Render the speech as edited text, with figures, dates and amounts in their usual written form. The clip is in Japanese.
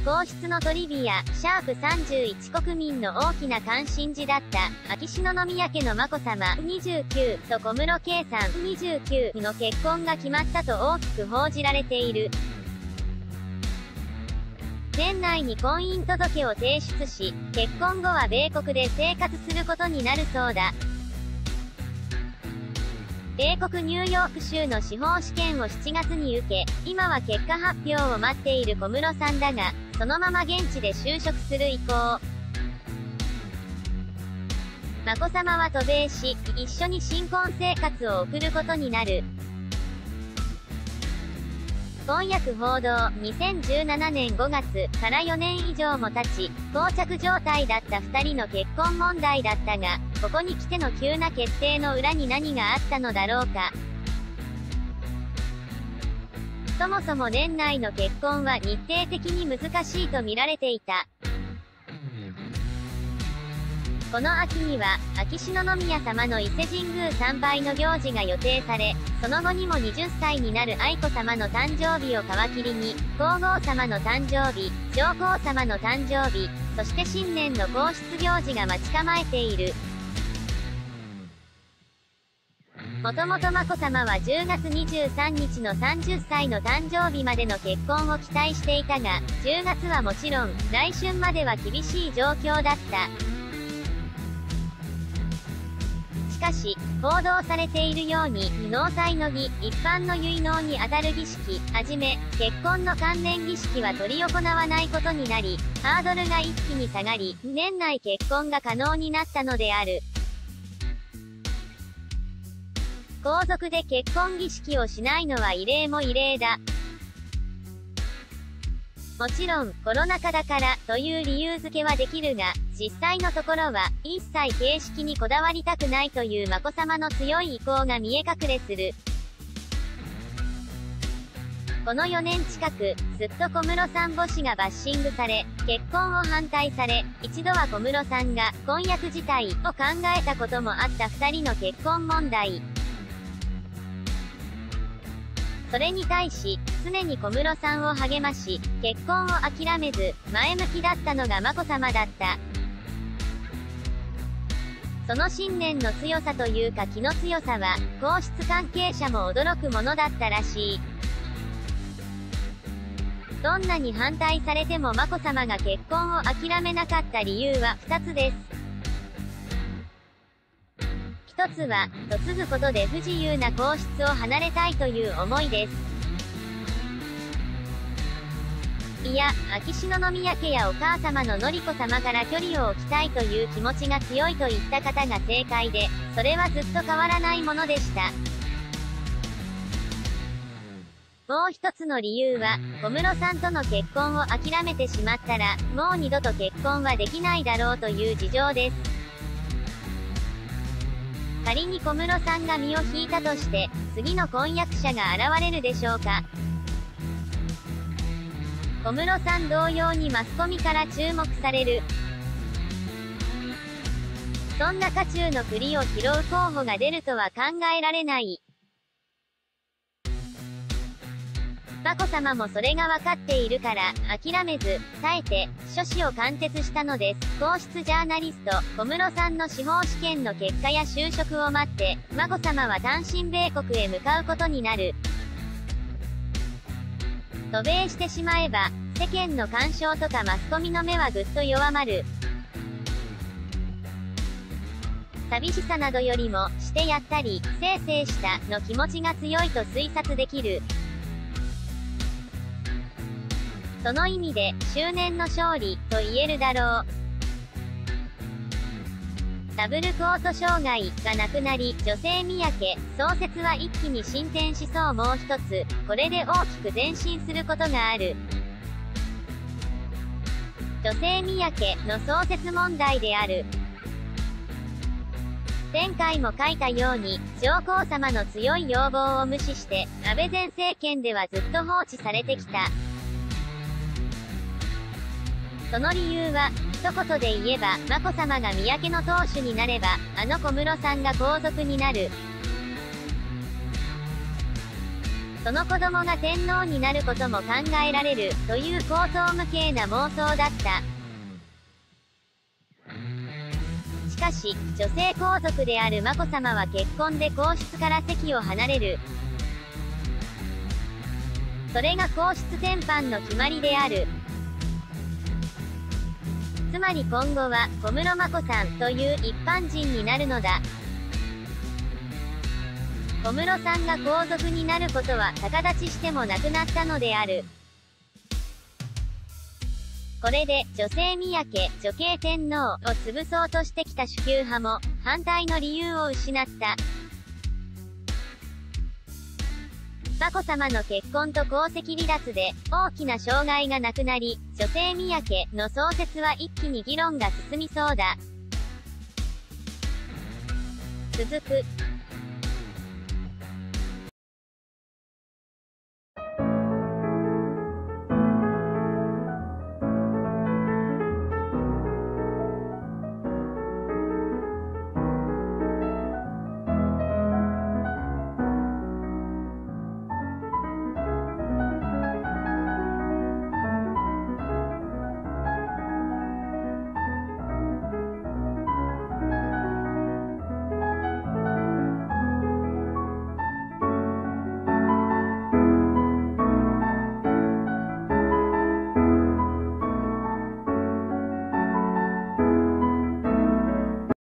皇室のトリビア、#31国民の大きな関心事だった、秋篠宮家の眞子さま、29と小室圭さん、29の結婚が決まったと大きく報じられている。年内に婚姻届を提出し、結婚後は米国で生活することになるそうだ。米国ニューヨーク州の司法試験を7月に受け、今は結果発表を待っている小室さんだが、そのまま現地で就職する意向。眞子さまは渡米し、一緒に新婚生活を送ることになる。婚約報道、2017年5月から4年以上も経ち、膠着状態だった2人の結婚問題だったが、ここに来ての急な決定の裏に何があったのだろうか。そもそも年内の結婚は日程的に難しいと見られていた。この秋には、秋篠宮さまの伊勢神宮参拝の行事が予定され、その後にも20歳になる愛子さまの誕生日を皮切りに、皇后さまの誕生日、上皇さまの誕生日、そして新年の皇室行事が待ち構えている。もともと眞子さまは10月23日の30歳の誕生日までの結婚を期待していたが、10月はもちろん、来春までは厳しい状況だった。しかし、報道されているように、納采の儀、一般の結納にあたる儀式、はじめ、結婚の関連儀式は執り行わないことになり、ハードルが一気に下がり、年内結婚が可能になったのである。皇族で結婚儀式をしないのは異例も異例だ。もちろん、コロナ禍だから、という理由付けはできるが、実際のところは、一切形式にこだわりたくないという眞子さまの強い意向が見え隠れする。この4年近く、ずっと小室さん母子がバッシングされ、結婚を反対され、一度は小室さんが、婚約自体、を考えたこともあった2人の結婚問題。それに対し、常に小室さんを励まし、結婚を諦めず、前向きだったのが眞子さまだった。その信念の強さというか気の強さは、皇室関係者も驚くものだったらしい。どんなに反対されても眞子さまが結婚を諦めなかった理由は2つです。一つは、嫁ぐことで不自由な皇室を離れたいという思いです。いや、秋篠宮家やお母様の典子様から距離を置きたいという気持ちが強いといった方が正解で、それはずっと変わらないものでした。もう一つの理由は、小室さんとの結婚を諦めてしまったら、もう二度と結婚はできないだろうという事情です。仮に小室さんが身を引いたとして、次の婚約者が現れるでしょうか。小室さん同様にマスコミから注目される。そんな渦中の栗を拾う候補が出るとは考えられない。眞子さまもそれが分かっているから、諦めず、耐えて、諸子を貫徹したのです。皇室ジャーナリスト、小室さんの司法試験の結果や就職を待って、眞子さまは単身米国へ向かうことになる。渡米してしまえば、世間の干渉とかマスコミの目はぐっと弱まる。寂しさなどよりも、してやったり、せいせいしたの気持ちが強いと推察できる。その意味で、執念の勝利、と言えるだろう。ダブルコート障害がなくなり、女性宮家、創設は一気に進展しそう。もう一つ、これで大きく前進することがある。女性宮家の創設問題である。前回も書いたように、上皇さまの強い要望を無視して、安倍前政権ではずっと放置されてきた。その理由は、一言で言えば、眞子さまが宮家の当主になれば、あの小室さんが皇族になる。 その子供が天皇になることも考えられる、という荒唐無稽な妄想だった。しかし、女性皇族である眞子さまは結婚で皇室から席を離れる。それが皇室全般の決まりである。つまり今後は、小室眞子さんという一般人になるのだ。小室さんが皇族になることは逆立ちしてもなくなったのである。これで、女性宮家、女系天皇を潰そうとしてきた主級派も、反対の理由を失った。眞子さまの結婚と皇籍離脱で、大きな障害がなくなり、女性宮家の創設は一気に議論が進みそうだ。続く。